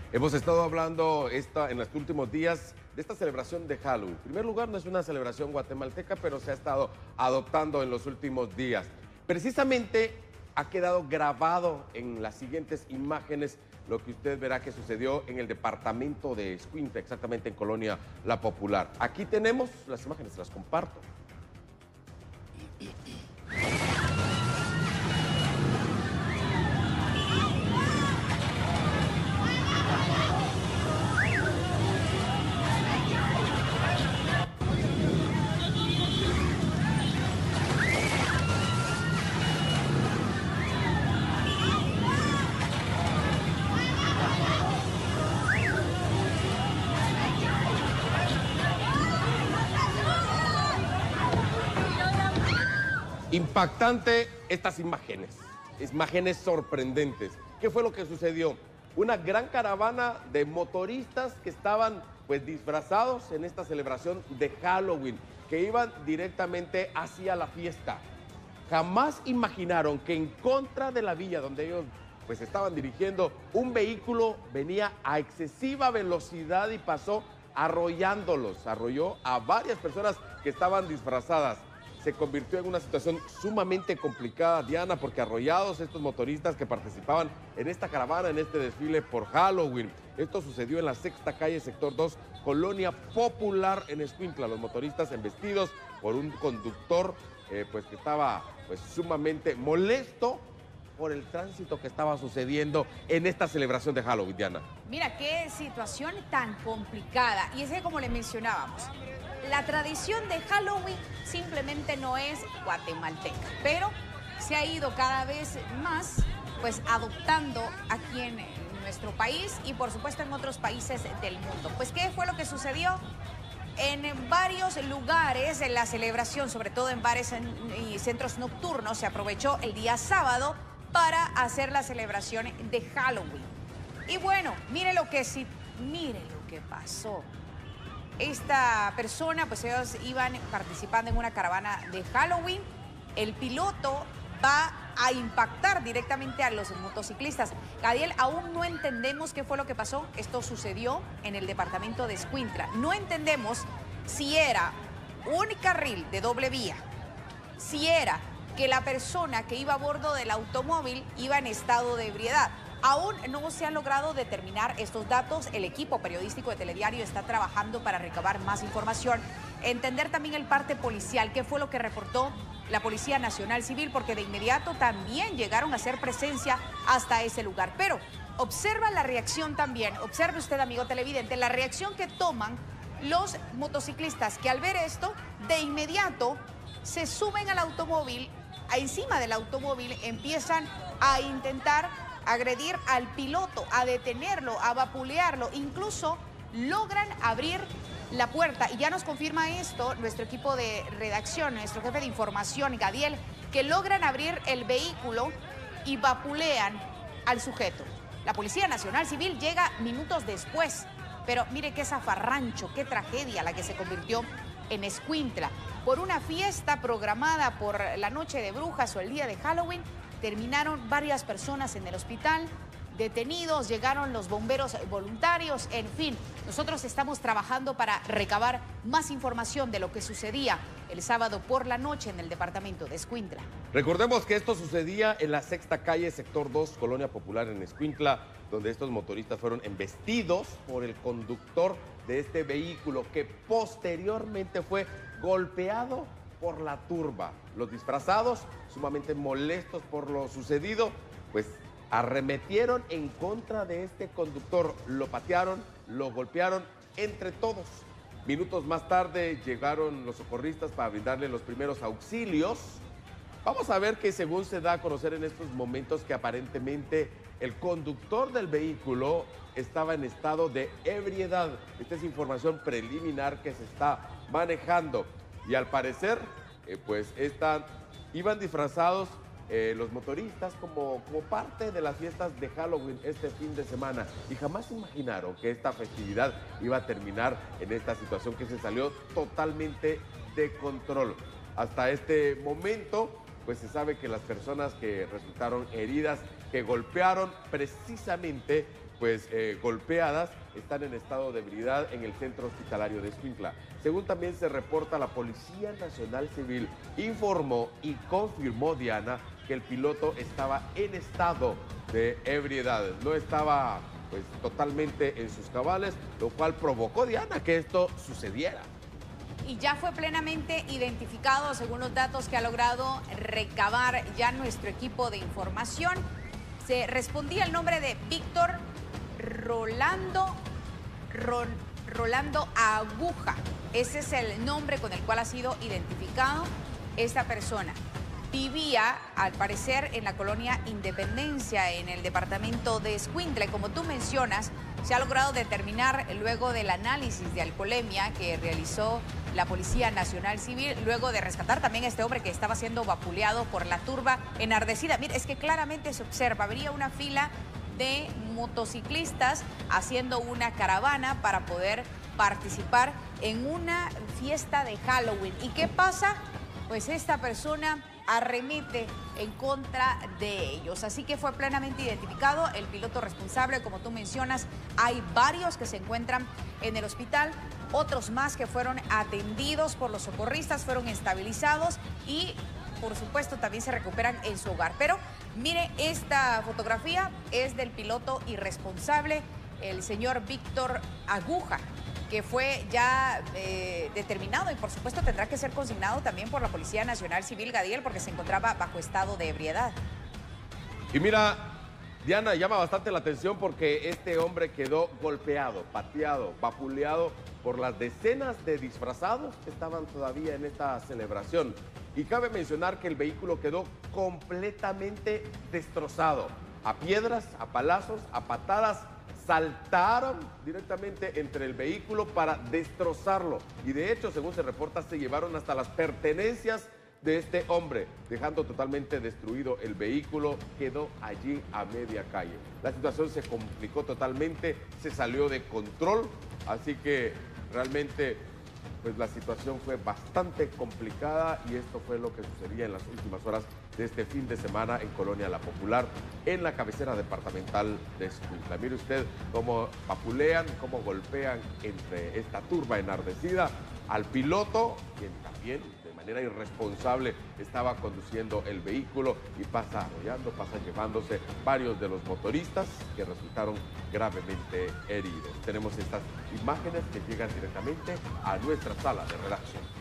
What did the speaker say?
Hemos estado hablando en los últimos días de esta celebración de Halloween. En primer lugar, no es una celebración guatemalteca, pero se ha estado adoptando en los últimos días. Precisamente ha quedado grabado en las siguientes imágenes lo que usted verá que sucedió en el departamento de Escuintla, exactamente en Colonia La Popular. Aquí tenemos las imágenes, las comparto. Impactante estas imágenes sorprendentes. ¿Qué fue lo que sucedió? Una gran caravana de motoristas que estaban pues disfrazados en esta celebración de Halloween, que iban directamente hacia la fiesta. Jamás imaginaron que en contra de la vía donde ellos pues estaban dirigiendo, un vehículo venía a excesiva velocidad y pasó arrollándolos, arrolló a varias personas que estaban disfrazadas. Se convirtió en una situación sumamente complicada, Diana, porque arrollados estos motoristas que participaban en esta caravana, en este desfile por Halloween. Esto sucedió en la Sexta Calle, sector 2, Colonia Popular en Escuintla. Los motoristas embestidos por un conductor pues que estaba pues sumamente molesto por el tránsito que estaba sucediendo en esta celebración de Halloween, Diana. Mira, qué situación tan complicada. Y es que, como le mencionábamos, la tradición de Halloween simplemente no es guatemalteca, pero se ha ido cada vez más pues adoptando aquí en nuestro país y por supuesto en otros países del mundo. Pues, ¿qué fue lo que sucedió? En varios lugares en la celebración, sobre todo en bares y centros nocturnos, se aprovechó el día sábado para hacer la celebración de Halloween. Y bueno, mire lo que pasó. Esta persona, pues ellos iban participando en una caravana de Halloween. El piloto va a impactar directamente a los motociclistas. Gadiel, aún no entendemos qué fue lo que pasó. Esto sucedió en el departamento de Escuintla. No entendemos si era un carril de doble vía, si era que la persona que iba a bordo del automóvil iba en estado de ebriedad. Aún no se han logrado determinar estos datos. El equipo periodístico de Telediario está trabajando para recabar más información, entender también el parte policial, qué fue lo que reportó la Policía Nacional Civil, porque de inmediato también llegaron a hacer presencia hasta ese lugar. Pero observa la reacción también, observe usted, amigo televidente, la reacción que toman los motociclistas, que al ver esto, de inmediato se suben al automóvil, encima del automóvil empiezan a intentar agredir al piloto, a detenerlo, a vapulearlo, incluso logran abrir la puerta. Y ya nos confirma esto nuestro equipo de redacción, nuestro jefe de información, Gadiel, que logran abrir el vehículo y vapulean al sujeto. La Policía Nacional Civil llega minutos después, pero mire qué zafarrancho, qué tragedia la que se convirtió en Escuintla. Por una fiesta programada por la noche de brujas o el día de Halloween, terminaron varias personas en el hospital, detenidos, llegaron los bomberos voluntarios, en fin. Nosotros estamos trabajando para recabar más información de lo que sucedía el sábado por la noche en el departamento de Escuintla. Recordemos que esto sucedía en la Sexta Calle, sector 2, Colonia Popular en Escuintla, donde estos motoristas fueron embestidos por el conductor de este vehículo que posteriormente fue golpeado por la turba. Los disfrazados, sumamente molestos por lo sucedido, pues arremetieron en contra de este conductor, lo patearon, lo golpearon entre todos. Minutos más tarde llegaron los socorristas para brindarle los primeros auxilios. Vamos a ver que según se da a conocer en estos momentos que aparentemente el conductor del vehículo estaba en estado de ebriedad. Esta es información preliminar que se está manejando. Y al parecer, iban disfrazados los motoristas como parte de las fiestas de Halloween este fin de semana. Y jamás imaginaron que esta festividad iba a terminar en esta situación que se salió totalmente de control. Hasta este momento, pues se sabe que las personas que resultaron heridas, que golpearon precisamente golpeadas, están en estado de ebriedad en el centro hospitalario de Escuintla. Según también se reporta, la Policía Nacional Civil informó y confirmó, Diana, que el piloto estaba en estado de ebriedad. No estaba pues totalmente en sus cabales, lo cual provocó, Diana, que esto sucediera. Y ya fue plenamente identificado, según los datos que ha logrado recabar ya nuestro equipo de información. Se respondía el nombre de Víctor Rolando Aguja. Ese es el nombre con el cual ha sido identificado esta persona. Vivía, al parecer, en la colonia Independencia, en el departamento de Escuintla. Y como tú mencionas, se ha logrado determinar, luego del análisis de alcoholemia que realizó la Policía Nacional Civil, luego de rescatar también a este hombre que estaba siendo vapuleado por la turba enardecida. Mire, es que claramente se observa, habría una fila de motociclistas haciendo una caravana para poder participar en una fiesta de Halloween. ¿Y qué pasa? Pues esta persona arremete en contra de ellos. Así que fue plenamente identificado el piloto responsable. Como tú mencionas, hay varios que se encuentran en el hospital, otros más que fueron atendidos por los socorristas, fueron estabilizados y, por supuesto, también se recuperan en su hogar. Pero mire, esta fotografía es del piloto irresponsable, el señor Víctor Aguja, que fue ya determinado y por supuesto tendrá que ser consignado también por la Policía Nacional Civil, Gadiel, porque se encontraba bajo estado de ebriedad. Y mira, Diana, llama bastante la atención porque este hombre quedó golpeado, pateado, vapuleado por las decenas de disfrazados que estaban todavía en esta celebración. Y cabe mencionar que el vehículo quedó completamente destrozado, a piedras, a palazos, a patadas. Saltaron directamente entre el vehículo para destrozarlo. Y de hecho, según se reporta, se llevaron hasta las pertenencias de este hombre, dejando totalmente destruido el vehículo. Quedó allí a media calle. La situación se complicó totalmente, se salió de control. Así que realmente pues la situación fue bastante complicada y esto fue lo que sucedía en las últimas horas de este fin de semana en Colonia La Popular, en la cabecera departamental de Escuintla. Mire usted cómo vapulean, cómo golpean entre esta turba enardecida al piloto, quien también de manera irresponsable estaba conduciendo el vehículo y pasa arrollando, pasa llevándose varios de los motoristas que resultaron gravemente heridos. Tenemos estas imágenes que llegan directamente a nuestra sala de redacción.